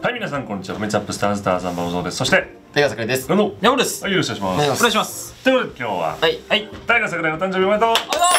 はい、皆さんこんにちは。メチャップスターズターザンバオゾーです。そして大河桜井です。 どうも山本です。 はい、よろしくお願いします。 お願いします。 ということで今日ははい。 はい。 大河桜井の誕生日おめでとう。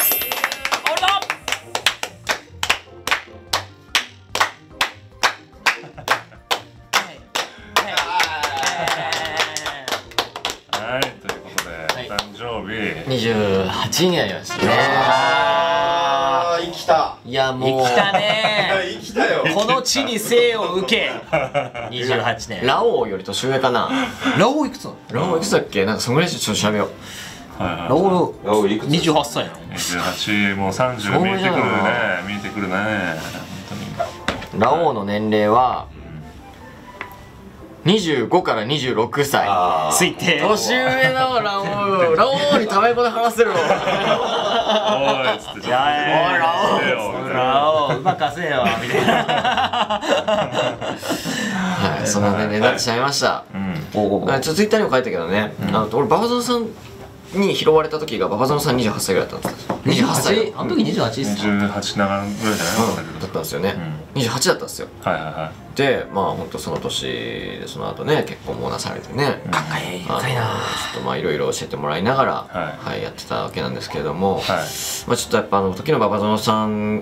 はい、ということで、 はい誕生日 28になりましたね。 あー、生きた。 いやもう生きたね。 生きたよ。 この地に生を受け。28年。 ラオウより年上かな。 ラオウいくつなの？ ラオウいくつだっけ？なんかそんぐらいちょっと調べよう。 はいはいはいラオウおいくつ 28歳なの。 28もう30が見えてくるね。見えてくるね。本ラオウの年齢は25から26歳。 あー推定。 年上のラオウ。ラオウにタメ語で話せるの。 当に。おいっつってちょっと。 いやおいラオウみたいな。 ラオウうまかせよみたいな。 はい、その年齢になってしまいました。ちょっとツイッターにも書いたけどね、俺ババゾンさんに拾われた時がババゾンさん28歳ぐらいだったんですよ。28歳あの時28ですか？ 28長ぐらいじゃないだったんですよね。28だったんですよ。 はいはいはい。 で、まあ本当その年でその後ね結婚もなされてね、 かっこいいかっこいいな。 ちょっとまあいろいろ教えてもらいながら、 はいはい、やってたわけなんですけれども、 はい。 まあちょっとやっぱ時の馬場園さん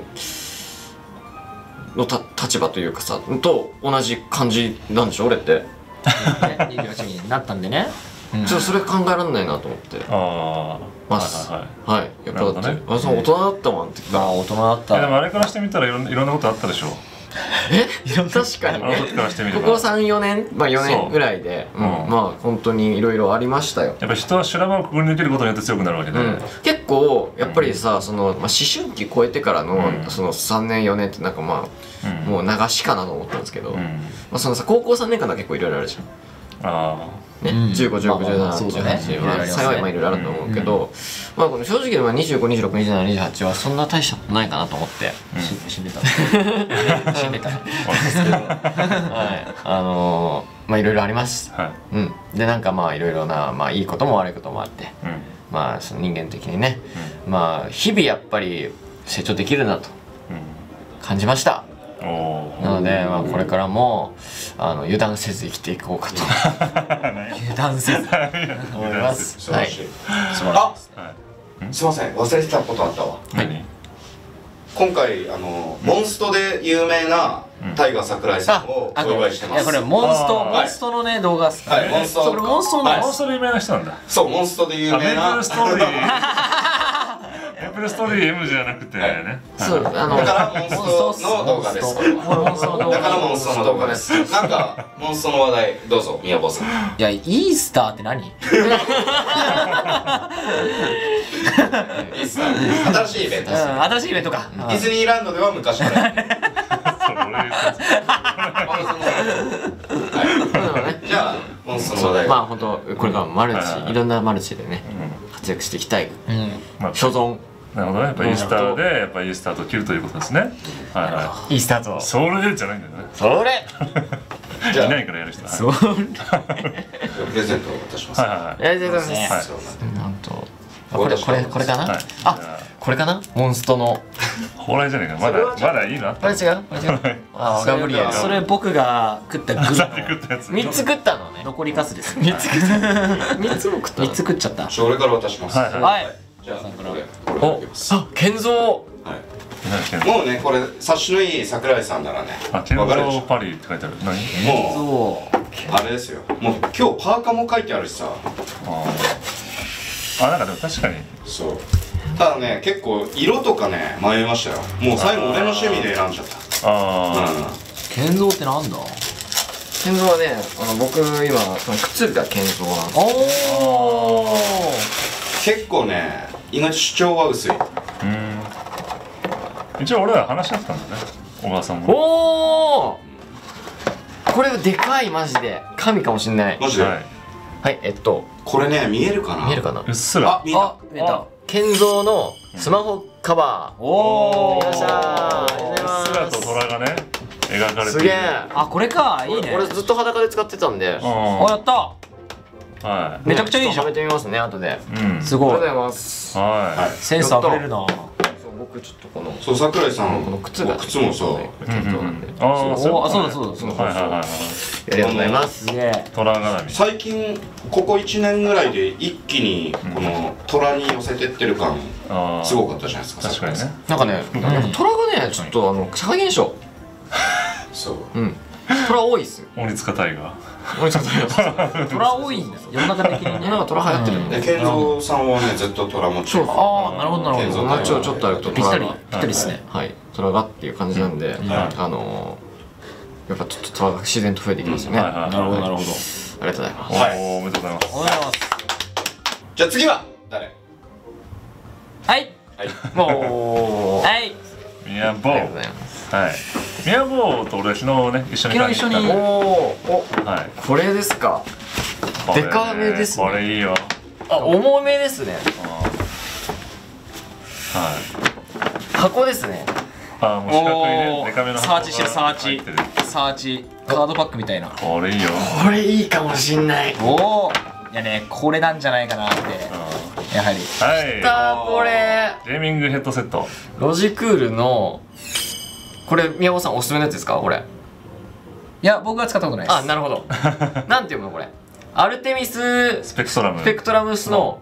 の立場というかさと同じ感じなんでしょ俺って、 28になったんでね。 ちょっとそれ考えられないなと思ってああ。 ます。 はいはいはい。 はい、やっぱだって、 なるほあその大人だったもんって言ったら、 まあ大人だっいやでもた。 あれからしてみたらいろんなことあったでしょ。 確かにねあの時からしてみれば。 ここ3、4年、まあ4 そう年ぐらいで、 うんまあ本当にいろいろありましたよ。 やっぱ人は修羅場をくぐり抜けることによって強くなるわけで。 結構やっぱりさ、その、まあ、思春期超えてからの、 うんその3年4年ってなんかまあ、もう流しかなと思ったんですけど、まうん。 あ、そのさ高校3年間は結構いろいろあるじゃん。 あね、 うん 15、16、 まあまあまあそうだね 17、 いろいろありますね幸いまあいろいろあると思うけど、まあこの正直まあ25、26、27、28はそんな大したことないかなと思って、 死んでた。死んでた。 はい、まあいろいろあります。 あ。はい。 でなんかまあいろいろな、まあいいことも悪いこともあって、 うん。 まあその人間的にね、まあ日々やっぱり成長できるなと感じました。 うん。おお。 なので、まあ、これからも油断せず生きていこうかと油断せず。 思います。はい。 素晴らしい。 素晴らあ、 しい。はい。 すいません、忘れてたことあったわ。 何？ 今回モンストで有名なタイガー桜井さんをお祝いしてます。 いやこれモンストあーモンストのね動画っす。 はい、モンスト。 それモンストのはいモンストで有名な人なんだ。 そう、モンストで有あ、メープ名な。 ルストーリー。メープルストーリー M じゃなくてね。 そうだからモンストの動画です。 モンストの動画だからモンストの動画です。なんかモンストの話題どうぞ宮坊さん。 いやイースターって何？ いいっすね。新しいイベントです。 新しいイベントか。 ディズニーランドでは昔からやってる。 そう俺言ったやつ。 はい。じゃあモンストの話題。 まあ本当これからもマルはいはいはいチいろんなマルチでね活躍していきたいうん。 まあ所存。 なるほどね。やっぱイースターでやっぱイースターと切るということですね。はいはイースターとい。。それじゃないんだよね。 それじゃあいないからやる人は。 そうプレゼントを渡します。 はいはいはい。 やりたいと思いねます。 はい。 なんとこれかなはい。 あこれかなモンストの蓬莱じゃねえか。まだいいのあったの。 これ違うこれ違うあガブリエルそれ僕が食ったグさっき食ったやつ。 3つ食ったのね残りカスです。 3つも食った 3つ食っちゃった。 じゃあ俺から渡します。 はいはい。 はい。 じゃあこれおあげます。 あ健三はい。もうねこれ察しのいい桜井さんならねあ、ケンわかるでしょ。 ゾーパリって書いてある。何？ もうそあれですよ。もう今日パーカーも書いてあるしさ。 あ、なんかでも確かに。 そう。ただね結構色とかね迷いましたよ。もう最後俺の趣味で選んじゃった。 あう。建造ってなんだ？ 健三はね僕今その靴が健三なんですよ。 おお。 結構ね意外と主張は薄い。 あ。一応俺ら話し合ってたんだね。小川さんも。 おおこれでかいマジで神かもしんない。 マジで。 はい。 はいこれね見えるかな。 見えるかなうっすら。 あ見えたあ。見えた。 健三のスマホカバーおお。 よっしゃーありがとうございうっすらとます虎がね描かれてすげえあこれかいいね。 俺ずっと裸で使ってたんであやった。 はめちゃくちゃいいじゃんちょっとはめてみますね後でい。うん。 すごい。 ありがとうございますはセンスあふれるな。 そう僕僕ちょっとこのそう桜井さんこの靴が靴もさ検討なんであ、そうだそうだそうだ。 はいはいはいはい。 ありがとうございますすげえ。 虎絡み。 最近ここ1年ぐらいで一気にこの虎に寄せてってる感ああ。 すごかったじゃないですか。 確かにね。 なんかねやっぱ虎がねちょっと社会現象そう虎多いっすよ鬼塚大河。 俺ちょっと虎多いんですよ。世の中的にね。 なんか虎流行ってるんでで健三さんはねずっと虎持ち。 そうああ、なるほどなるほど。 健三ちょっと歩くとぴったり虎がぴったりですね。 はい虎がっていう感じなんでやっぱちょっと虎が自然と増えていきますよねあはいはい。 なるほどなるほど。 りがとうございますはい。おめでとうございます。 おはようございます。 じゃあ次は誰？ はい。 はい。 もうはい。 宮坊。 ありがとうございますはい。宮坊と俺は昨日ね一緒に買いに行ったんで。 昨日一緒にはい。 これですかこれでかめですねこれいいよ。 あ重めですねはい。 箱ですねあ、もう四角いおね、 ーでかめのサーチしてるサーチ入ってる。 サーチカードパックみたいな。 これいいよ。 これいいかもしんないおお。いやね、これなんじゃないかなってやはり。 はい。 これゲーミングヘッドセット。 ロジクールのこれ宮本さんおすすめのやつですかこれいや、僕は使ったことないです。 あなるほどなんていうのこれアルテミススペクトラム。 スペクトラムスの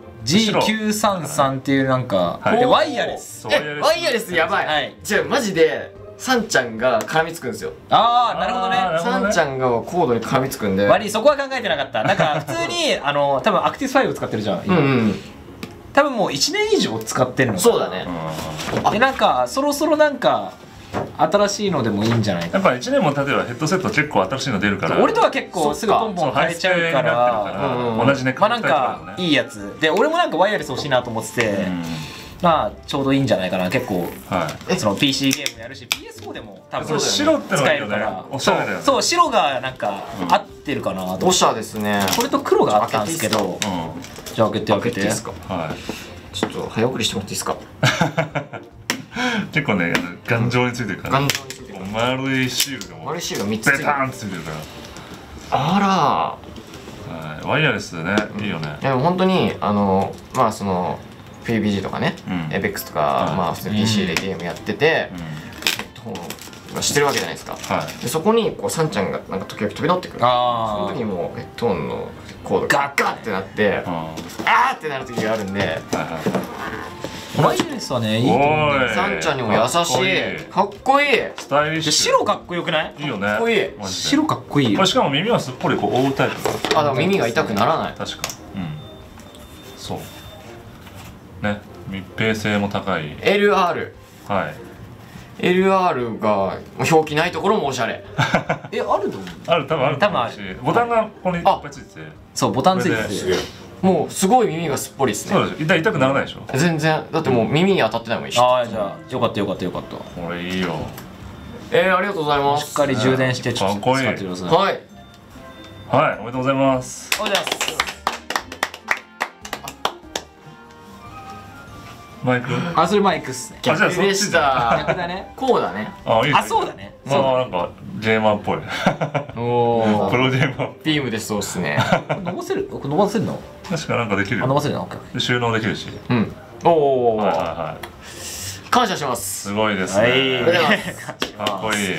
G933 っていうなんか、 はいでワイヤレス。 そうワイヤレスやばい、 はいじゃあマジでサンちゃんが絡みつくんですよああ、なるほどね。 サンちゃんがコードに絡みつくんで悪い、そこは考えてなかった。なんか普通に多分アクティブ5使ってるじゃん。 うんうん多分もう1年以上使ってるのかな。 そうだねうでなんかそろそろなんか新しいのでもいいんじゃないか。 ん。やっぱ1年も経てばヘッドセット結構新しいの出るから。 俺とは結構すぐポンポン変えちゃうかそうハイスペになってるら。 から同じね。 まあなんかいいやつで、俺もなんかワイヤレス欲しいなと思ってて、 うんまあちょうどいいんじゃないかな。結構はい。 その PC ゲームやるし PS4 でも多分そう白ってのがいいよね使えるから。 おしゃれだよね。 そう白がなんかうん合ってるかなと思って。 おしゃですねこれと黒があったんですけど、 うん。 じゃあ開けて開けて。 いいですかはい。 ちょっと早送りしてもらっていいですか結構ね、頑丈についてるから。 頑丈についてる丸いシールがもう丸いシールが3つついベタてるーンってついてるかあら。はい。ワイヤレスでね、いいよね。 らでも本当にまあその PUBG とかね、 うんエベックスとか、 うんまあ普通に PC でゲームやってて、 うん。 ヘッドホンがしてるわけじゃないですかはい。 でそこにこうサンちゃんがなんか時々飛び乗ってくるそのあ時にもうヘッドホンのコードがガッってなってうん。 あーってなる時があるんではいはい。 あ、ワイヤレスはねいいと思う。 おい。 サンちゃんにも優しかっこいいかっこいいスタイリッシュ。 白かっこよくない？ いいよね。 かっこいいマジで白かっこいいよこれ。しかも耳はすっぽりこう覆うタイプだ。 あだから耳が痛くならない確か。うん。そう。ね。密閉性も高い。 LR はい。 LR が表記ないところもおしゃれあるの？ ある、多分あると思うし多分あるボタンがここにいっぱいついてて。 そうボタンついてこれて。 もうすごい耳がすっぽりですねそうでしょ。痛くならないでしょ。 全然だってもう耳に当たってないもん一緒ああじゃあよかったよかったよかった。 これいいよ。 ありがとうございますしっかり充電してちょっとかっこいい使ってください。 はいはい、おめでとうございます。 おはようございます。 マイク。 あ、それマイクっすね。 あじゃあ逆でした逆だね。 こうだねあ、いいですね。 あ、そうだね。 まあなんかゲーマーっぽい。 おプロゲーマー。 ビームでそうっすね伸ばせる？伸ばせるの？ 確かなんかできるあ、伸ばよ。 せるの？オッケーで収納できるし。 うんおおはいはいはい。 感謝しますすごいですはいありがとうございね。 ますかっこいい。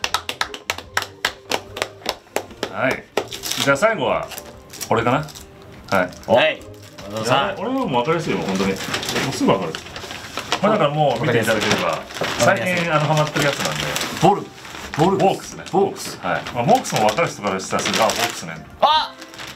はい。じゃあ最後は俺かな。はい。 はい。和田さん。 俺のも分かりやすいよ本当に。もうすぐ分かる。まあだからもう見ていただければ最近ハマってるやつなんで。 ボルボルボークスね。 ボークスはい。まあボークスも分かる人からしたらすぐボークスね。 あ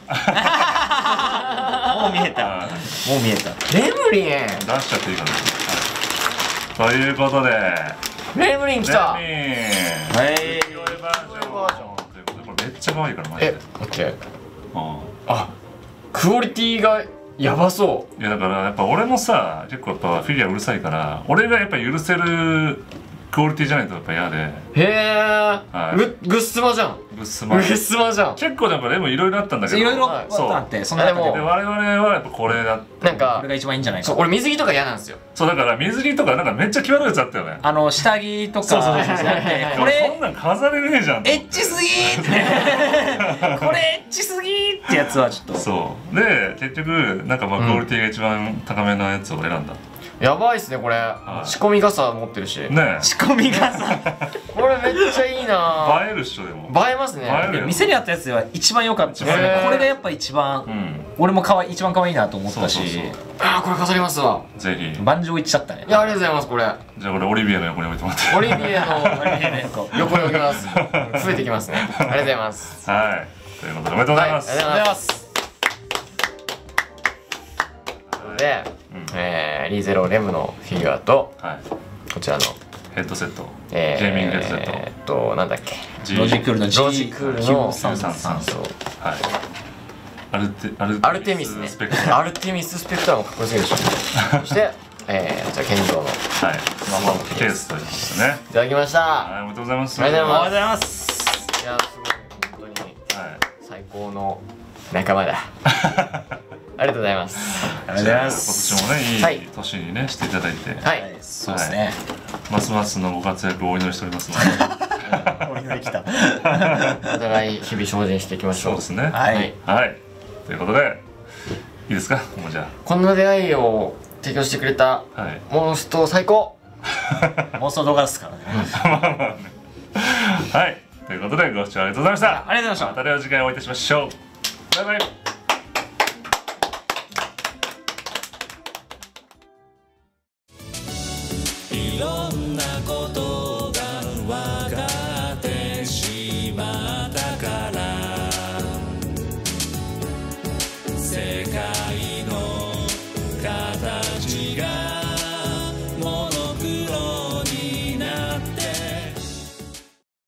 もう見えた。 はいもう見えた。 レムリン出しちゃっていいかな。はい。ということで。 レムリン来たはい。 バージョンということでこれめっちゃ可愛いからマジで。 オッケーうんあクオリティがやばそいやだからやっぱ俺もさ結構やっぱフィギュアうるさいから俺がやっぱ許せるクオリティじゃないとやっぱ嫌でうへえはいグッスマじゃんグッスマグッスマじゃん結構なんかでもいろいろあったんだけどいろいろはいあって、その中であでもで我々はやっぱこれだなんかこれが一番いいんじゃないかそう。俺水着とか嫌なんですよそうだから水着とかなんかめっちゃ際どいやつあったよね下着とかそうそうそうじゃなくてこでもそれんなん飾れねえじゃんエッチすぎーってこれエッチすぎーってやつはちょっとそうで結局なんかまあクオリティが一番高めなやつを選んだやばいっすねこれ、仕込み傘持ってるしね仕込み傘これめっちゃいいな映えるっしょでも映えますね。 映えるよ店にあったやつでは一番良かったですね。これがやっぱ一番俺も一番可愛いなと思ったし、 ああこれ飾りますわ。 ぜひ万丈いっちゃったね。 いやありがとうございますこれ。 じゃあこれオリビエの横に置いてもらってオリビエの横に置きます。増えてきますね。ありがとうございます。 はいということでおめでとうございます。 ありがとうございます。で、リーゼロレムのフィギュアとこちらのヘッドセットゲーミングヘッドセットなんだっけロジクールの G933 はいアルテミスねアルテミススペクターもかっこよすぎるでしょそしてじゃあ健三のスマホケースということですねいただきましたはいおめでとうございますありがとうございます。 いやすごい本当に最高の仲間だありがとうございます。 ありがとうございます。 今年もねいい年にねしていただいてはいそうですね。 ますますのご活躍をお祈りしておりますのでお祈り来た。 お互い日々精進していきましょう。 そうですねはいはいということでいいですかもうじゃこんな出会いを提供してくれたモンスト最高妄想動画ですからね。 はいということでご視聴ありがとうございましたありがとうございました。 またお時間をおいたしましょうバイバイいろんなことが分かってしまったから世界